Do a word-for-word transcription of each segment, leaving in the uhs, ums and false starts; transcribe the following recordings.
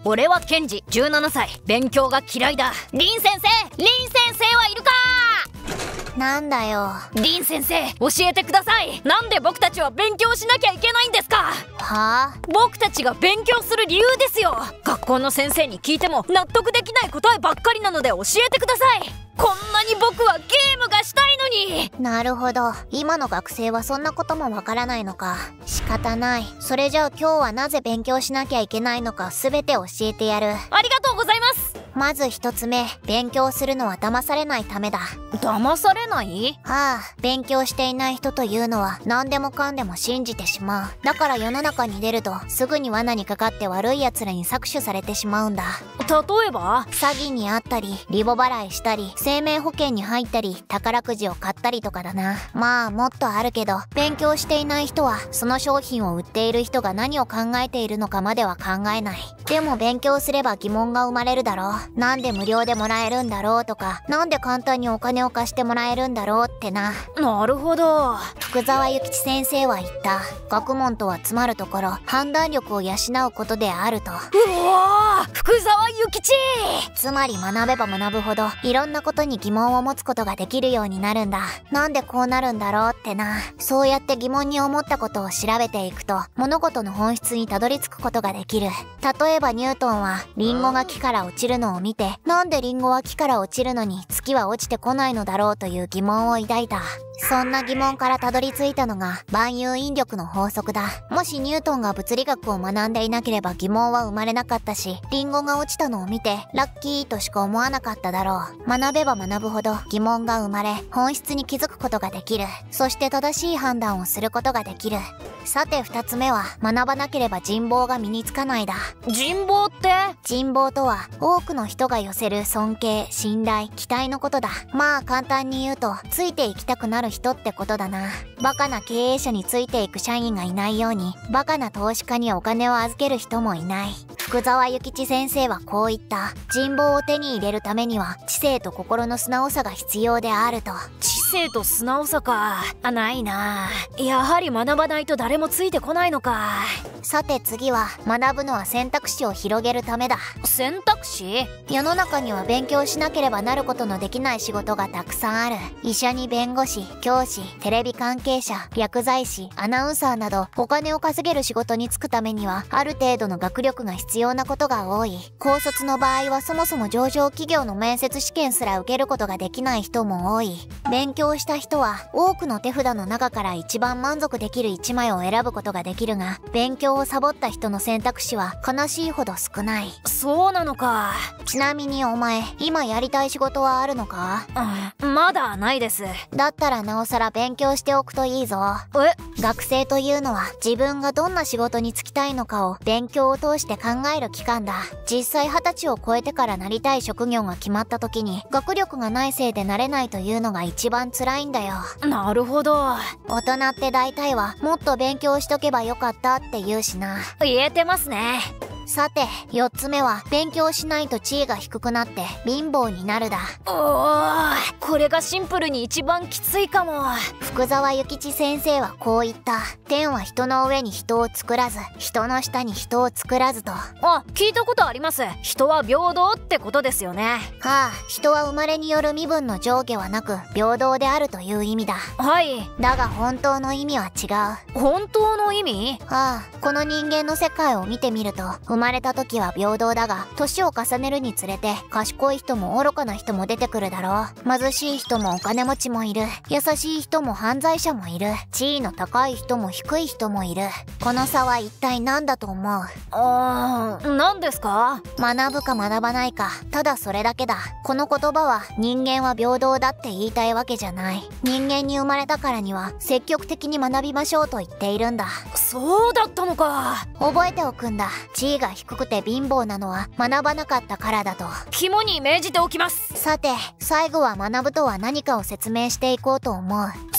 俺はケンジじゅうななさい、勉強が嫌いだ。リン先生、リン先生はいるか？ なんだよ。 リン先生、教えてください。なんで僕たちは勉強しなきゃいけないんですか？ はあ？ 僕たちが勉強する理由ですよ。学校の先生に聞いても納得できない答えばっかりなので教えてください。こんなに僕はゲームがしたいのに。 なるほど、今の学生はそんなこともわからないのか。仕方ない。それじゃあ今日はなぜ勉強しなきゃいけないのか全て教えてやる。 ありがとうございます。 まず一つ目、勉強するのは騙されないためだ。 騙されない？ はあ、勉強していない人というのは何でもかんでも信じてしまう。だから世の中に出るとすぐに罠にかかって悪い奴らに搾取されてしまうんだ。 例えば？ 詐欺にあったり、リボ払いしたり、生命保険に入ったり、宝くじを買ったりとかだな。まあもっとあるけど、勉強していない人はその商品を売っている人が何を考えているのかまでは考えない。でも勉強すれば疑問が生まれるだろう。なんで無料でもらえるんだろうとか、なんで簡単にお金を貸してもらえるんだろうってな。 なるほど。 福沢諭吉先生は言った。学問とはつまるところ、判断力を養うことであると。 うわー、福沢諭吉。 つまり学べば学ぶほどいろんなことに疑問を持つことができるようになるんだ。なんでこうなるんだろうってな。そうやって疑問に思ったことを調べていくと、物事の本質にたどり着くことができる。例えばニュートンはリンゴが木から落ちるのを見て、なんでリンゴは木から落ちるのに月は落ちてこないのだろうという疑問を抱いた。そんな疑問からたどり着いたのが万有引力の法則だ。もしニュートンが物理学を学んでいなければ疑問は生まれなかったし、リンゴが落ちたのを見てラッキーとしか思わなかっただろう。学べば学ぶほど疑問が生まれ、本質に気づくことができる。そして正しい判断をすることができる。さて二つ目は、学ばなければ人望が身につかないだ。 人望って？ 人望とは多くの人が寄せる尊敬、信頼、期待のことだ。まあ簡単に言うと、ついていきたくなる人ってことだな。バカな経営者についていく社員がいないように、バカな投資家にお金を預ける人もいない。福沢諭吉先生はこう言った。人望を手に入れるためには知性と心の素直さが必要であると。 知性と素直さか。あ、ないな。やはり学ばないと誰もついてこないのか。 さて次は、学ぶのは選択肢を広げるためだ。 選択肢？ 世の中には勉強しなければなることのできない仕事がたくさんある。医者に弁護士、教師、テレビ関係者、薬剤師、アナウンサーなど、お金を稼げる仕事に就くためにはある程度の学力が必要なことが多い。高卒の場合はそもそも上場企業の面接試験すら受けることができない人も多い。勉強した人は多くの手札の中から一番満足できるいちまいを選ぶことができるが、勉強をサボった人の選択肢は悲しいほど少ない。 そうなのか。 ちなみにお前、今やりたい仕事はあるのか？ うん、まだないです。 だったらなおさら勉強しておくといいぞ。 え？ 学生というのは自分がどんな仕事に就きたいのかを勉強を通して考える期間だ。実際はたちを超えてからなりたい職業が決まった時に、学力がないせいでなれないというのが一番辛いんだよ。 なるほど。 大人って大体はもっと勉強しとけばよかったって言うしな。 言えてますね。 さて、よっつめは、勉強しないと地位が低くなって貧乏になるだ。 おー、これがシンプルに一番きついかも。 福沢諭吉先生はこう言った。天は人の上に人を作らず、人の下に人を作らずと。 あ、聞いたことあります。人は平等ってことですよね。 はあ、人は生まれによる身分の上下はなく、平等であるという意味だ。 はい。 だが本当の意味は違う。 本当の意味？ はあ、この人間の世界を見てみると、生まれた時は平等だが、年を重ねるにつれて賢い人も愚かな人も出てくるだろう。貧しい人もお金持ちもいる。優しい人も犯罪者もいる。地位の高い人も低い人もいる。この差は一体何だと思う？ あー、何ですか？ 学ぶか学ばないか、ただそれだけだ。この言葉は人間は平等だって言いたいわけじゃない。人間に生まれたからには積極的に学びましょうと言っているんだ。 そうだったのか。 覚えておくんだ。地位が低くて貧乏なのは学ばなかったからだと。 肝に銘じておきます。 さて、最後は学ぶとは何かを説明していこうと思う。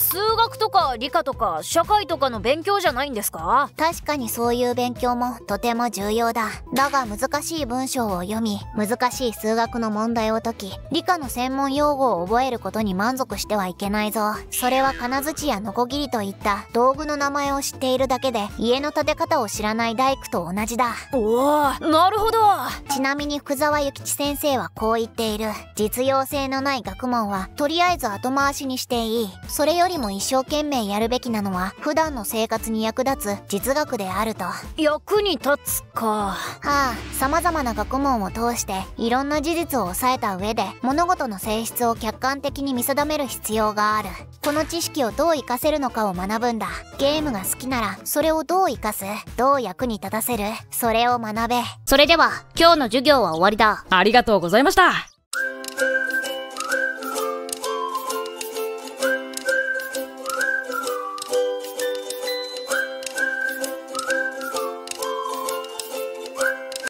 数学とか理科とか社会とかの勉強じゃないんですか？ 確かにそういう勉強もとても重要だ。だが難しい文章を読み、難しい数学の問題を解き、理科の専門用語を覚えることに満足してはいけないぞ。それは金槌やノコギリといった道具の名前を知っているだけで家の建て方を知らない大工と同じだ。 おお、なるほど。 ちなみに福沢諭吉先生はこう言っている。実用性のない学問はとりあえず後回しにしていい。それよりも一生懸命やるべきなのは普段の生活に役立つ実学であると。 役に立つか。 はあ、様々な学問を通していろんな事実を抑えた上で物事の性質を客観的に見定める必要がある。この知識をどう活かせるのかを学ぶんだ。ゲームが好きならそれをどう活かす、どう役に立たせる、それを学べ。 それでは今日の授業は終わりだ。 ありがとうございました。